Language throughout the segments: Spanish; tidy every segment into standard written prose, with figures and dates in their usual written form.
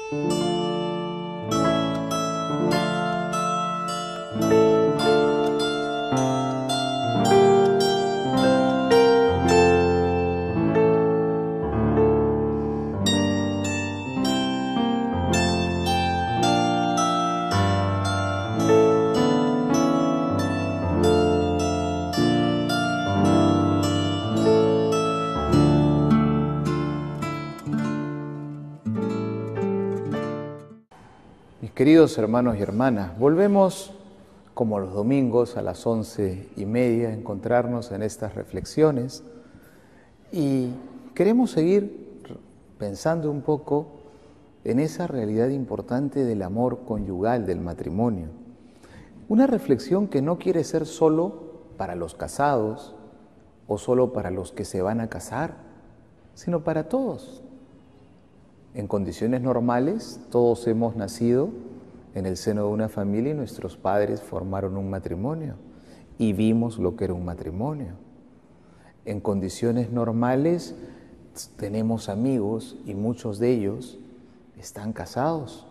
Queridos hermanos y hermanas, volvemos como los domingos a las 11:30 a encontrarnos en estas reflexiones y queremos seguir pensando un poco en esa realidad importante del amor conyugal, del matrimonio. Una reflexión que no quiere ser solo para los casados o solo para los que se van a casar, sino para todos. En condiciones normales, todos hemos nacido en el seno de una familia y nuestros padres formaron un matrimonio y vimos lo que era un matrimonio. En condiciones normales, tenemos amigos y muchos de ellos están casados.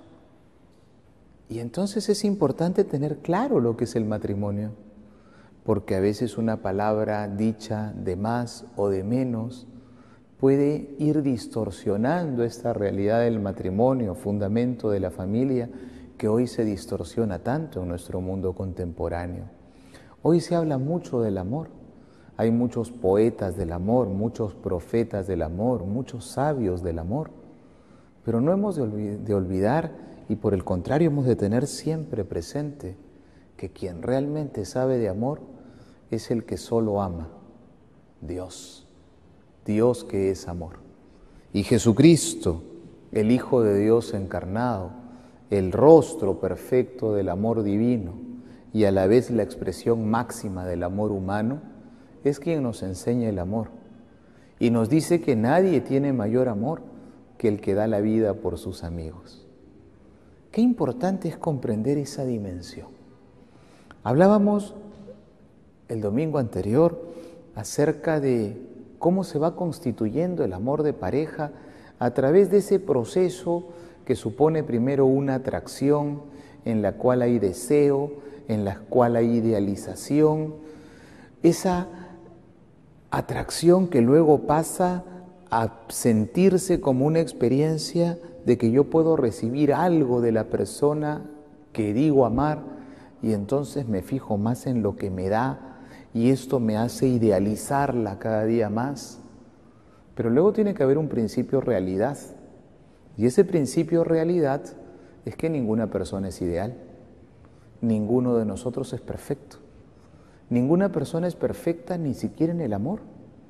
Y entonces es importante tener claro lo que es el matrimonio, porque a veces una palabra dicha de más o de menos puede ir distorsionando esta realidad del matrimonio, fundamento de la familia, que hoy se distorsiona tanto en nuestro mundo contemporáneo. Hoy se habla mucho del amor. Hay muchos poetas del amor, muchos profetas del amor, muchos sabios del amor. Pero no hemos de olvidar, y por el contrario hemos de tener siempre presente, que quien realmente sabe de amor es el que solo ama, Dios. Dios que es amor. Y Jesucristo, el Hijo de Dios encarnado, el rostro perfecto del amor divino y a la vez la expresión máxima del amor humano, es quien nos enseña el amor. Y nos dice que nadie tiene mayor amor que el que da la vida por sus amigos. Qué importante es comprender esa dimensión. Hablábamos el domingo anterior acerca de cómo se va constituyendo el amor de pareja a través de ese proceso que supone primero una atracción en la cual hay deseo, en la cual hay idealización, esa atracción que luego pasa a sentirse como una experiencia de que yo puedo recibir algo de la persona que digo amar y entonces me fijo más en lo que me da y esto me hace idealizarla cada día más. Pero luego tiene que haber un principio realidad. Y ese principio realidad es que ninguna persona es ideal. Ninguno de nosotros es perfecto. Ninguna persona es perfecta ni siquiera en el amor.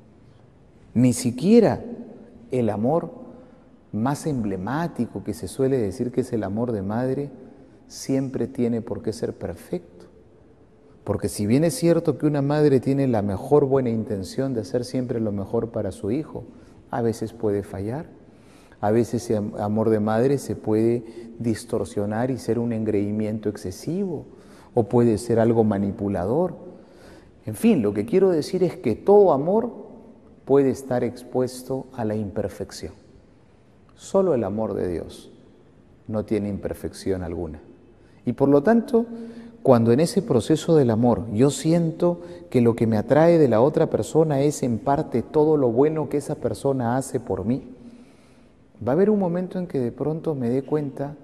Ni siquiera el amor más emblemático que se suele decir que es el amor de madre siempre tiene por qué ser perfecto. Porque si bien es cierto que una madre tiene la mejor buena intención de hacer siempre lo mejor para su hijo, a veces puede fallar, a veces ese amor de madre se puede distorsionar y ser un engreimiento excesivo, o puede ser algo manipulador. En fin, lo que quiero decir es que todo amor puede estar expuesto a la imperfección. Solo el amor de Dios no tiene imperfección alguna. Y por lo tanto, cuando en ese proceso del amor yo siento que lo que me atrae de la otra persona es en parte todo lo bueno que esa persona hace por mí, va a haber un momento en que de pronto me dé cuenta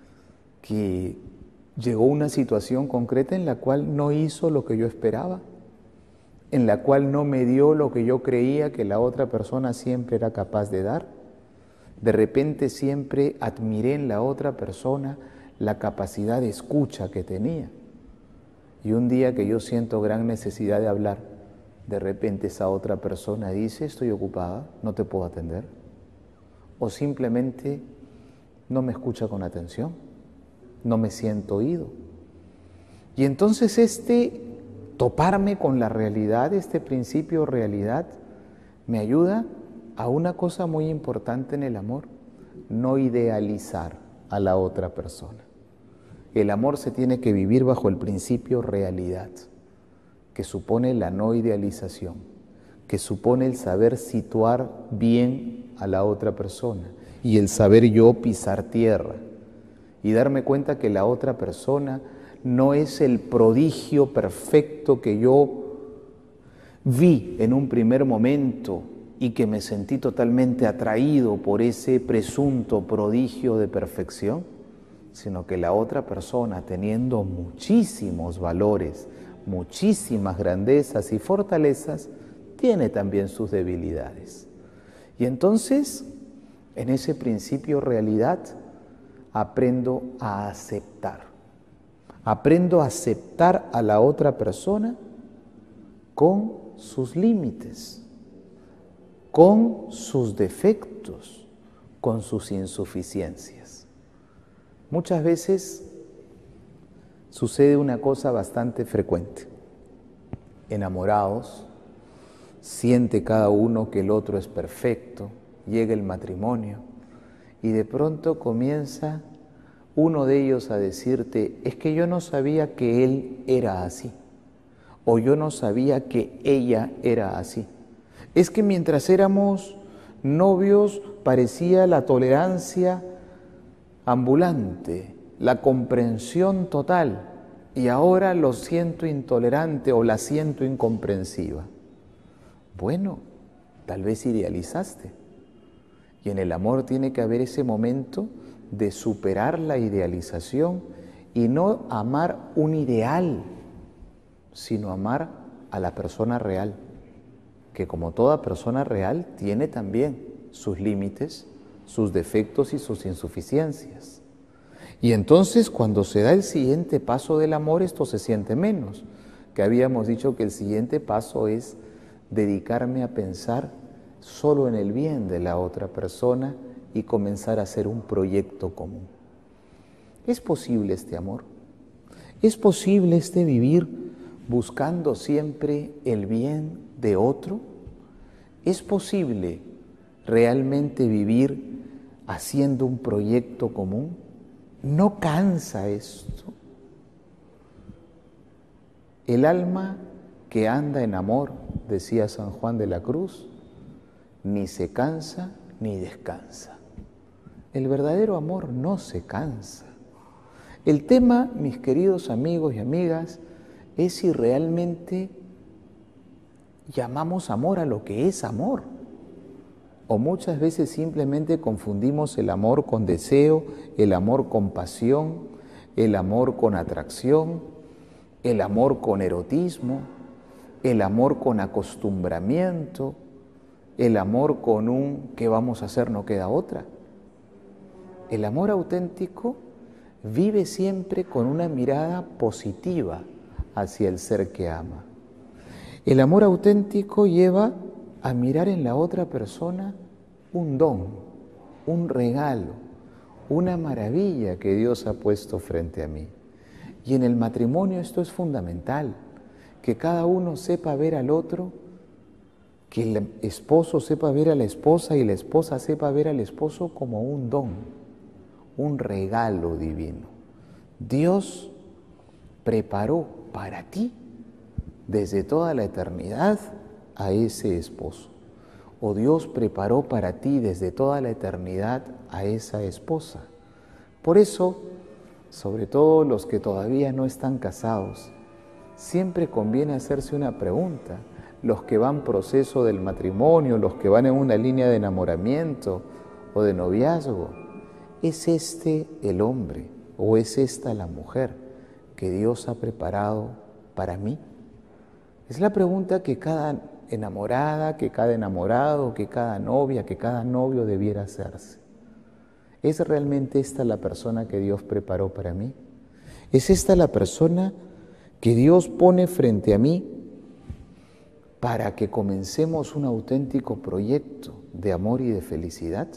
que llegó una situación concreta en la cual no hizo lo que yo esperaba, en la cual no me dio lo que yo creía que la otra persona siempre era capaz de dar. De repente siempre admiré en la otra persona la capacidad de escucha que tenía. Y un día que yo siento gran necesidad de hablar, de repente esa otra persona dice, estoy ocupada, no te puedo atender. O simplemente no me escucha con atención, no me siento oído. Y entonces toparme con la realidad, este principio realidad, me ayuda a una cosa muy importante en el amor, no idealizar a la otra persona. El amor se tiene que vivir bajo el principio realidad, que supone la no idealización, que supone el saber situar bien a la otra persona y el saber yo pisar tierra y darme cuenta que la otra persona no es el prodigio perfecto que yo vi en un primer momento y que me sentí totalmente atraído por ese presunto prodigio de perfección, sino que la otra persona, teniendo muchísimos valores, muchísimas grandezas y fortalezas, tiene también sus debilidades. Y entonces, en ese principio realidad, aprendo a aceptar. Aprendo a aceptar a la otra persona con sus límites, con sus defectos, con sus insuficiencias. Muchas veces sucede una cosa bastante frecuente. Enamorados, siente cada uno que el otro es perfecto, llega el matrimonio y de pronto comienza uno de ellos a decirte: es que yo no sabía que él era así, o yo no sabía que ella era así. Es que mientras éramos novios parecía la tolerancia ambulante, la comprensión total, y ahora lo siento intolerante o la siento incomprensiva. Bueno, tal vez idealizaste. Y en el amor tiene que haber ese momento de superar la idealización y no amar un ideal, sino amar a la persona real, que como toda persona real tiene también sus límites, sus defectos y sus insuficiencias. Y entonces cuando se da el siguiente paso del amor, esto se siente menos, que habíamos dicho que el siguiente paso es dedicarme a pensar solo en el bien de la otra persona y comenzar a hacer un proyecto común. ¿Es posible este amor? ¿Es posible este vivir buscando siempre el bien de otro? ¿Es posible realmente vivir haciendo un proyecto común? ¿No cansa esto? El alma que anda en amor, decía San Juan de la Cruz, ni se cansa ni descansa. El verdadero amor no se cansa. El tema, mis queridos amigos y amigas, es si realmente llamamos amor a lo que es amor. O muchas veces simplemente confundimos el amor con deseo, el amor con pasión, el amor con atracción, el amor con erotismo, el amor con acostumbramiento, el amor con un ¿qué vamos a hacer? No queda otra. El amor auténtico vive siempre con una mirada positiva hacia el ser que ama. El amor auténtico lleva a mirar en la otra persona un don, un regalo, una maravilla que Dios ha puesto frente a mí. Y en el matrimonio esto es fundamental, que cada uno sepa ver al otro, que el esposo sepa ver a la esposa y la esposa sepa ver al esposo como un don, un regalo divino. Dios preparó para ti desde toda la eternidad a ese esposo. O Dios preparó para ti desde toda la eternidad a esa esposa. Por eso, sobre todo los que todavía no están casados, siempre conviene hacerse una pregunta. Los que van proceso del matrimonio, los que van en una línea de enamoramiento o de noviazgo, ¿es este el hombre o es esta la mujer que Dios ha preparado para mí? Es la pregunta que cada enamorada, que cada enamorado, que cada novia, que cada novio debiera hacerse. ¿Es realmente esta la persona que Dios preparó para mí? ¿Es esta la persona que Dios pone frente a mí para que comencemos un auténtico proyecto de amor y de felicidad?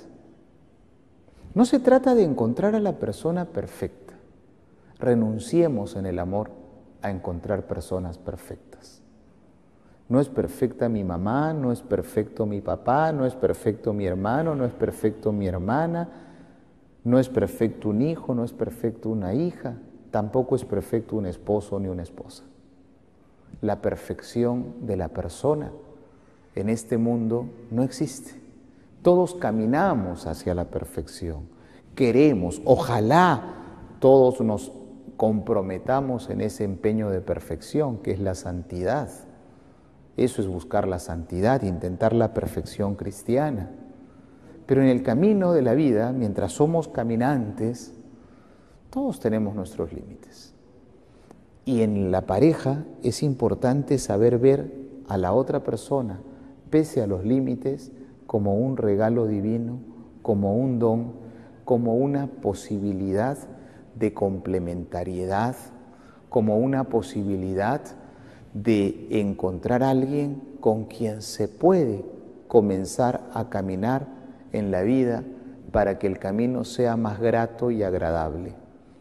No se trata de encontrar a la persona perfecta. Renunciemos en el amor a encontrar personas perfectas. No es perfecta mi mamá, no es perfecto mi papá, no es perfecto mi hermano, no es perfecto mi hermana, no es perfecto un hijo, no es perfecto una hija, tampoco es perfecto un esposo ni una esposa. La perfección de la persona en este mundo no existe, Todos caminamos hacia la perfección. Queremos, ojalá todos nos comprometamos en ese empeño de perfección, que es la santidad. Eso es buscar la santidad, intentar la perfección cristiana. Pero en el camino de la vida, mientras somos caminantes, todos tenemos nuestros límites. Y en la pareja es importante saber ver a la otra persona, pese a los límites, como un regalo divino, como un don, como una posibilidad de complementariedad, como una posibilidad de encontrar a alguien con quien se puede comenzar a caminar en la vida para que el camino sea más grato y agradable.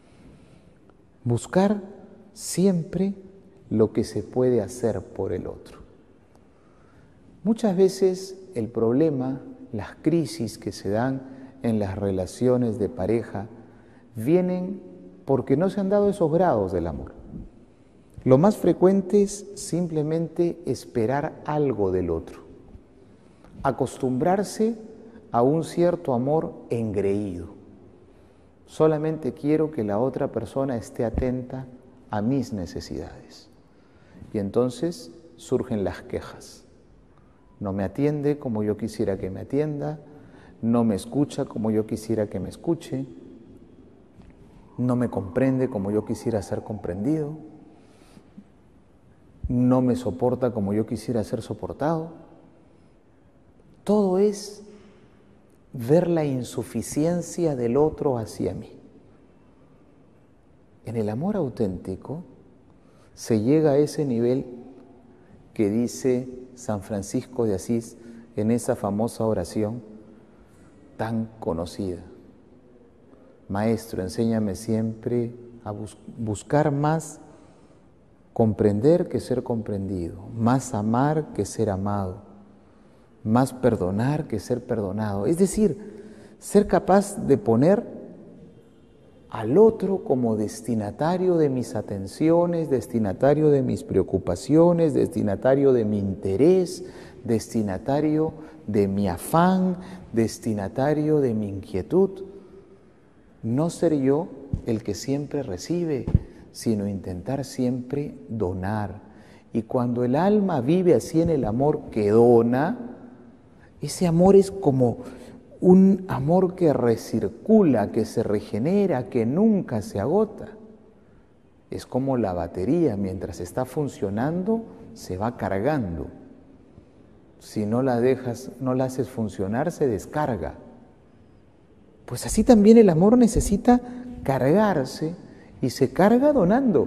Buscar siempre lo que se puede hacer por el otro. Muchas veces el problema, las crisis que se dan en las relaciones de pareja vienen porque no se han dado esos grados del amor. Lo más frecuente es simplemente esperar algo del otro, acostumbrarse a un cierto amor engreído. Solamente quiero que la otra persona esté atenta a mis necesidades. Y entonces surgen las quejas. No me atiende como yo quisiera que me atienda, no me escucha como yo quisiera que me escuche, no me comprende como yo quisiera ser comprendido, no me soporta como yo quisiera ser soportado. Todo es ver la insuficiencia del otro hacia mí. En el amor auténtico se llega a ese nivel que dice San Francisco de Asís en esa famosa oración tan conocida. Maestro, enséñame siempre a buscar más comprender que ser comprendido, más amar que ser amado, más perdonar que ser perdonado. Es decir, ser capaz de poner al otro como destinatario de mis atenciones, destinatario de mis preocupaciones, destinatario de mi interés, destinatario de mi afán, destinatario de mi inquietud. No ser yo el que siempre recibe, sino intentar siempre donar. Y cuando el alma vive así en el amor que dona, ese amor es como un amor que recircula, que se regenera, que nunca se agota. Es como la batería, mientras está funcionando, se va cargando. Si no la dejas, no la haces funcionar, se descarga. Pues así también el amor necesita cargarse y se carga donando.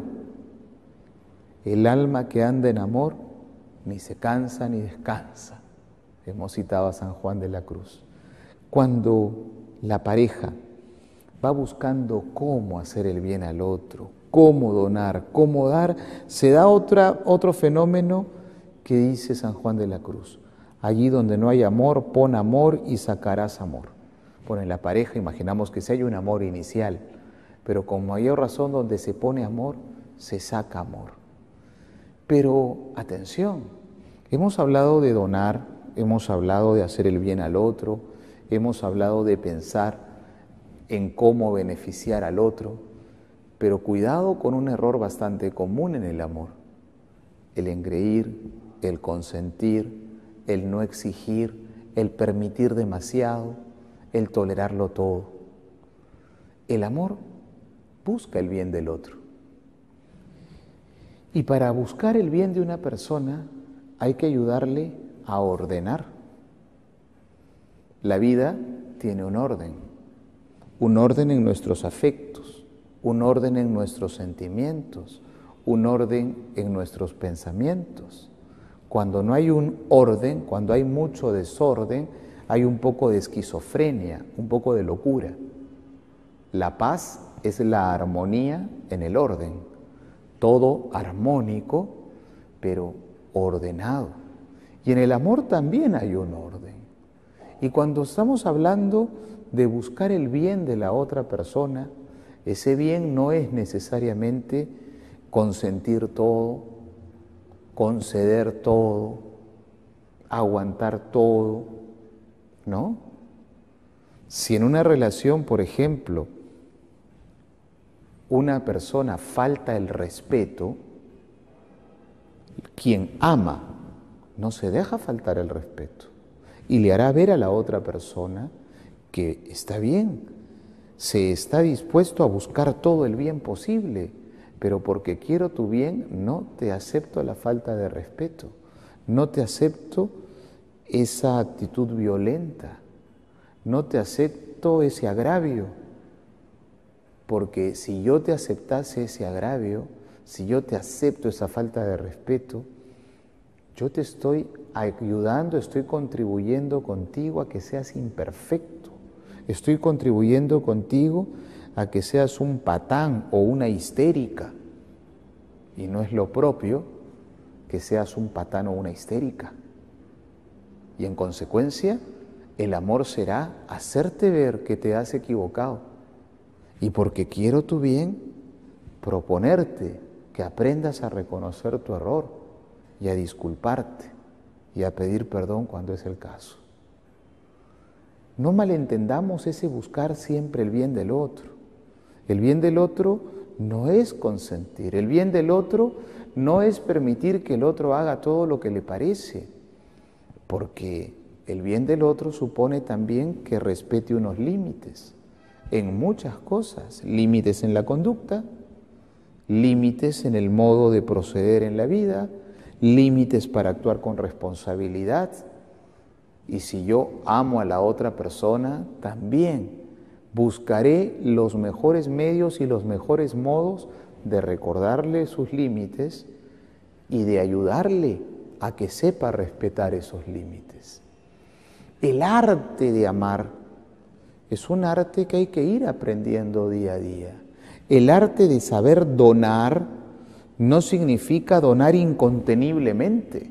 El alma que anda en amor ni se cansa ni descansa. Hemos citado a San Juan de la Cruz. Cuando la pareja va buscando cómo hacer el bien al otro, cómo donar, cómo dar, se da otro fenómeno que dice San Juan de la Cruz. Allí donde no hay amor, pon amor y sacarás amor. Bueno, en la pareja imaginamos que si hay un amor inicial, pero con mayor razón donde se pone amor, se saca amor. Pero atención, hemos hablado de donar, hemos hablado de hacer el bien al otro, hemos hablado de pensar en cómo beneficiar al otro, pero cuidado con un error bastante común en el amor: el engreír, el consentir, el no exigir, el permitir demasiado, el tolerarlo todo. El amor busca el bien del otro. Y para buscar el bien de una persona hay que ayudarle a ordenar. La vida tiene un orden en nuestros afectos, un orden en nuestros sentimientos, un orden en nuestros pensamientos. Cuando no hay un orden, cuando hay mucho desorden, hay un poco de esquizofrenia, un poco de locura. La paz es la armonía en el orden, todo armónico, pero ordenado. Y en el amor también hay un orden. Y cuando estamos hablando de buscar el bien de la otra persona, ese bien no es necesariamente consentir todo, conceder todo, aguantar todo, ¿no? Si en una relación, por ejemplo, una persona falta el respeto, quien ama no se deja faltar el respeto y le hará ver a la otra persona que está bien, se está dispuesto a buscar todo el bien posible, pero porque quiero tu bien no te acepto la falta de respeto, no te acepto esa actitud violenta, no te acepto ese agravio, porque si yo te aceptase ese agravio, si yo te acepto esa falta de respeto, yo te estoy ayudando, estoy contribuyendo contigo a que seas imperfecto, estoy contribuyendo contigo a que seas un patán o una histérica, y no es lo propio que seas un patán o una histérica. Y en consecuencia, el amor será hacerte ver que te has equivocado, y porque quiero tu bien, proponerte que aprendas a reconocer tu error y a disculparte y a pedir perdón cuando es el caso. No malentendamos ese buscar siempre el bien del otro. El bien del otro no es consentir, el bien del otro no es permitir que el otro haga todo lo que le parece, porque el bien del otro supone también que respete unos límites en muchas cosas, límites en la conducta, límites en el modo de proceder en la vida, límites para actuar con responsabilidad. Y si yo amo a la otra persona, también buscaré los mejores medios y los mejores modos de recordarle sus límites y de ayudarle a que sepa respetar esos límites. El arte de amar es un arte que hay que ir aprendiendo día a día. El arte de saber donar no significa donar inconteniblemente.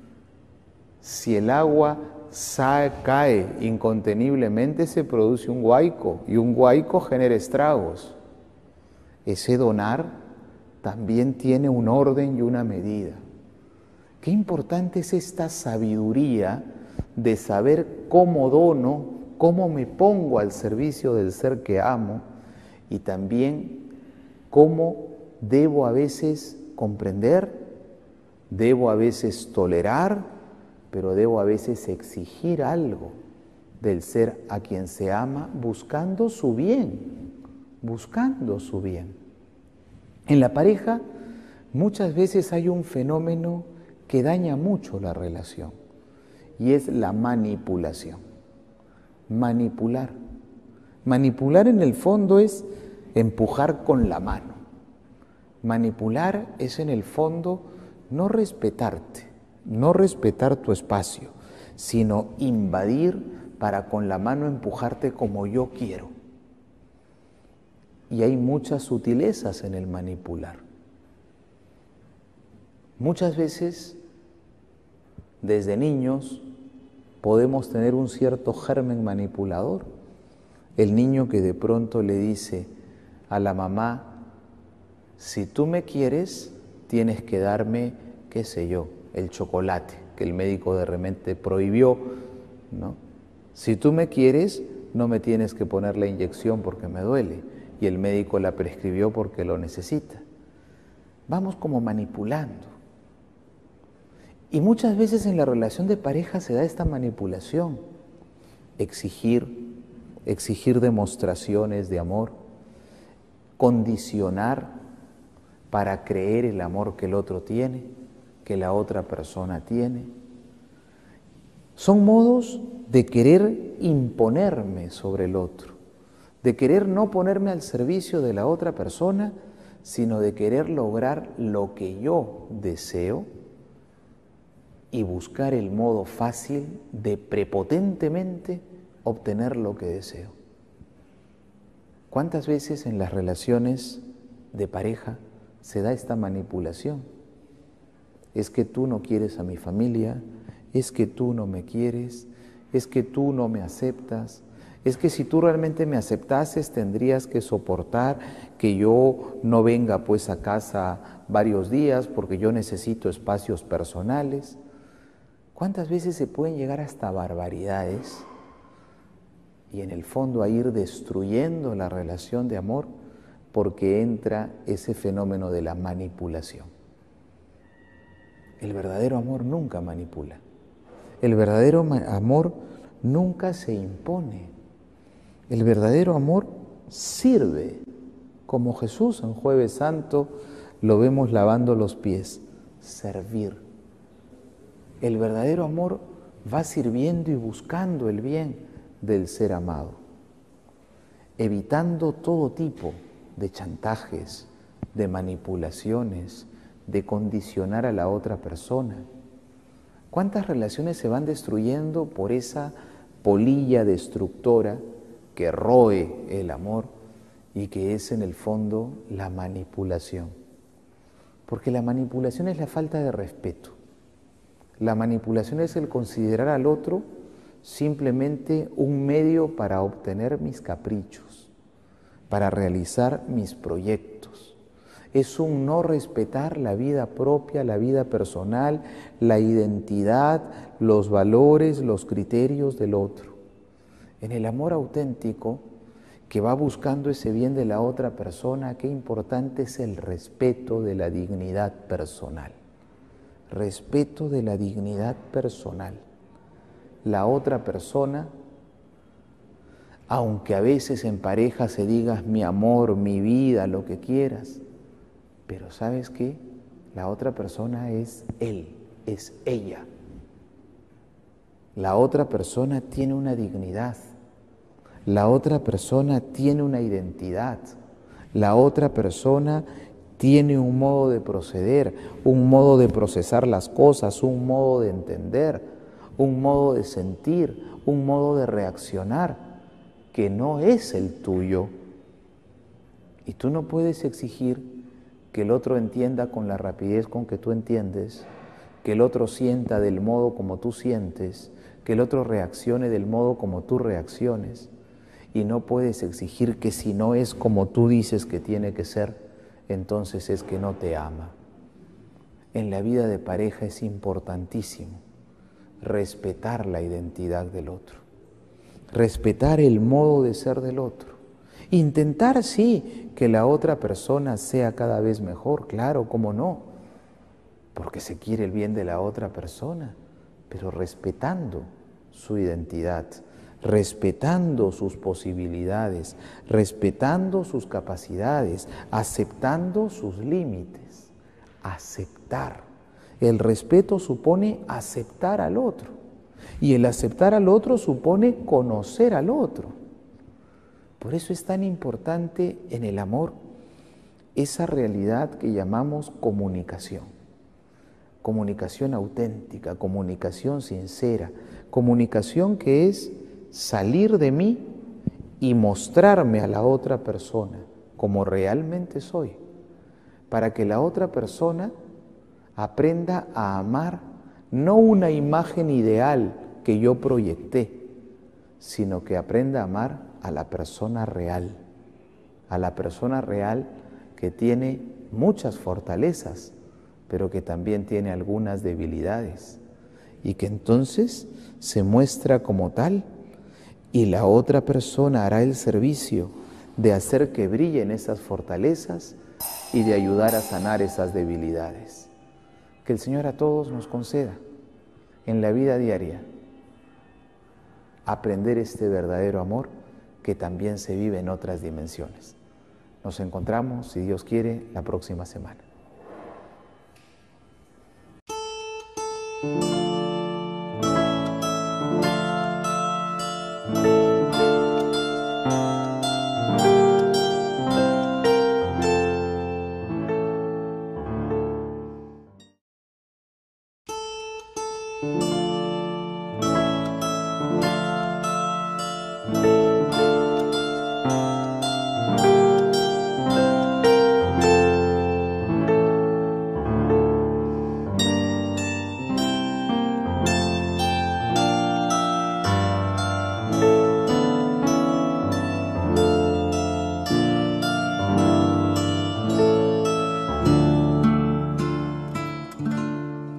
Si el agua cae inconteniblemente, se produce un huaico, y un huaico genera estragos. Ese donar también tiene un orden y una medida. Qué importante es esta sabiduría de saber cómo dono, cómo me pongo al servicio del ser que amo, y también cómo debo a veces comprender, debo a veces tolerar, pero debo a veces exigir algo del ser a quien se ama, buscando su bien, buscando su bien. En la pareja muchas veces hay un fenómeno que daña mucho la relación, y es la manipulación. Manipular. Manipular en el fondo es empujar con la mano. Manipular es en el fondo no respetarte, no respetar tu espacio, sino invadir para con la mano empujarte como yo quiero. Y hay muchas sutilezas en el manipular. Muchas veces, desde niños, podemos tener un cierto germen manipulador. El niño que de pronto le dice a la mamá: si tú me quieres, tienes que darme, qué sé yo, el chocolate, que el médico de repente prohibió, ¿no? Si tú me quieres, no me tienes que poner la inyección porque me duele, y el médico la prescribió porque lo necesita. Vamos como manipulando. Y muchas veces en la relación de pareja se da esta manipulación. Exigir demostraciones de amor, condicionar para creer el amor que el otro tiene, que la otra persona tiene. Son modos de querer imponerme sobre el otro, de querer no ponerme al servicio de la otra persona, sino de querer lograr lo que yo deseo y buscar el modo fácil de prepotentemente obtener lo que deseo. ¿Cuántas veces en las relaciones de pareja se da esta manipulación? Es que tú no quieres a mi familia, es que tú no me quieres, es que tú no me aceptas, es que si tú realmente me aceptases tendrías que soportar que yo no venga pues a casa varios días porque yo necesito espacios personales. ¿Cuántas veces se pueden llegar hasta barbaridades y en el fondo a ir destruyendo la relación de amor porque entra ese fenómeno de la manipulación. El verdadero amor nunca manipula. El verdadero amor nunca se impone. El verdadero amor sirve, como Jesús en Jueves Santo lo vemos lavando los pies, servir. El verdadero amor va sirviendo y buscando el bien del ser amado, evitando todo tipo de chantajes, de manipulaciones, de condicionar a la otra persona. ¿Cuántas relaciones se van destruyendo por esa polilla destructora que roe el amor y que es en el fondo la manipulación? Porque la manipulación es la falta de respeto. La manipulación es el considerar al otro simplemente un medio para obtener mis caprichos, para realizar mis proyectos. Es un no respetar la vida propia, la vida personal, la identidad, los valores, los criterios del otro. En el amor auténtico, que va buscando ese bien de la otra persona, qué importante es el respeto de la dignidad personal. Respeto de la dignidad personal. La otra persona, aunque a veces en pareja se diga mi amor, mi vida, lo que quieras, pero ¿sabes qué? La otra persona es él, es ella. La otra persona tiene una dignidad. La otra persona tiene una identidad. La otra persona tiene un modo de proceder, un modo de procesar las cosas, un modo de entender, un modo de sentir, un modo de reaccionar, que no es el tuyo. Y tú no puedes exigir que el otro entienda con la rapidez con que tú entiendes, que el otro sienta del modo como tú sientes, que el otro reaccione del modo como tú reacciones. Y no puedes exigir que si no es como tú dices que tiene que ser, entonces es que no te ama. En la vida de pareja es importantísimo respetar la identidad del otro, respetar el modo de ser del otro. Intentar, sí, que la otra persona sea cada vez mejor, claro, cómo no, porque se quiere el bien de la otra persona, pero respetando su identidad, respetando sus posibilidades, respetando sus capacidades, aceptando sus límites. Aceptar. El respeto supone aceptar al otro, y el aceptar al otro supone conocer al otro. Por eso es tan importante en el amor esa realidad que llamamos comunicación. Comunicación auténtica, comunicación sincera, comunicación que es salir de mí y mostrarme a la otra persona como realmente soy, para que la otra persona aprenda a amar no una imagen ideal que yo proyecté, sino que aprenda a amar a la persona real que tiene muchas fortalezas, pero que también tiene algunas debilidades, y que entonces se muestra como tal, y la otra persona hará el servicio de hacer que brillen esas fortalezas y de ayudar a sanar esas debilidades. Que el Señor a todos nos conceda en la vida diaria aprender este verdadero amor que también se vive en otras dimensiones. Nos encontramos, si Dios quiere, la próxima semana.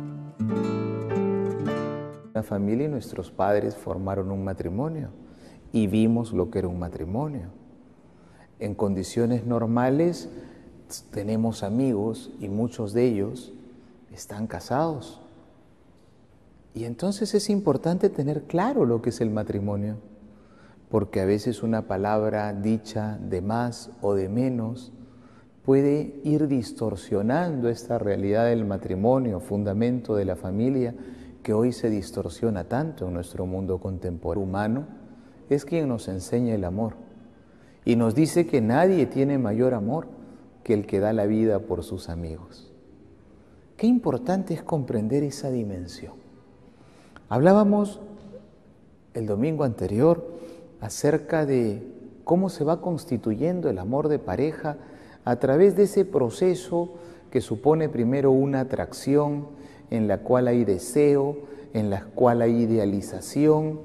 La familia y nuestros padres formaron un matrimonio y vimos lo que era un matrimonio. En condiciones normales tenemos amigos y muchos de ellos están casados. Y entonces es importante tener claro lo que es el matrimonio, porque a veces una palabra dicha de más o de menos puede ir distorsionando esta realidad del matrimonio, fundamento de la familia, que hoy se distorsiona tanto en nuestro mundo contemporáneo. El humano es quien nos enseña el amor y nos dice que nadie tiene mayor amor que el que da la vida por sus amigos. Qué importante es comprender esa dimensión. Hablábamos el domingo anterior acerca de cómo se va constituyendo el amor de pareja a través de ese proceso que supone primero una atracción, en la cual hay deseo, en la cual hay idealización.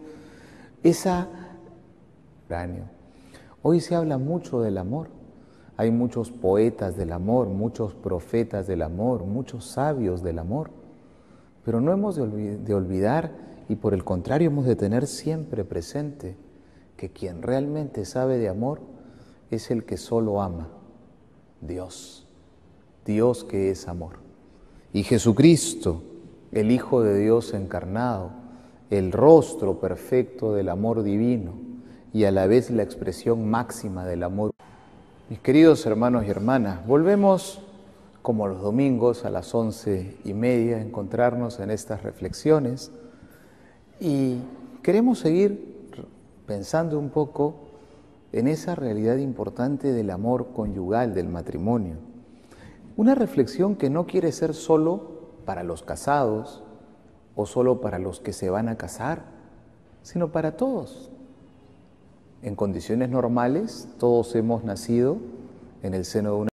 Hoy se habla mucho del amor. Hay muchos poetas del amor, muchos profetas del amor, muchos sabios del amor. Pero no hemos de olvidar, y por el contrario hemos de tener siempre presente, que quien realmente sabe de amor es el que solo ama, Dios. Dios que es amor. Y Jesucristo, el Hijo de Dios encarnado, el rostro perfecto del amor divino y a la vez la expresión máxima del amor. Mis queridos hermanos y hermanas, volvemos como los domingos a las 11:30 a encontrarnos en estas reflexiones y queremos seguir pensando un poco en esa realidad importante del amor conyugal, del matrimonio. Una reflexión que no quiere ser solo para los casados o solo para los que se van a casar, sino para todos. En condiciones normales, todos hemos nacido en el seno de una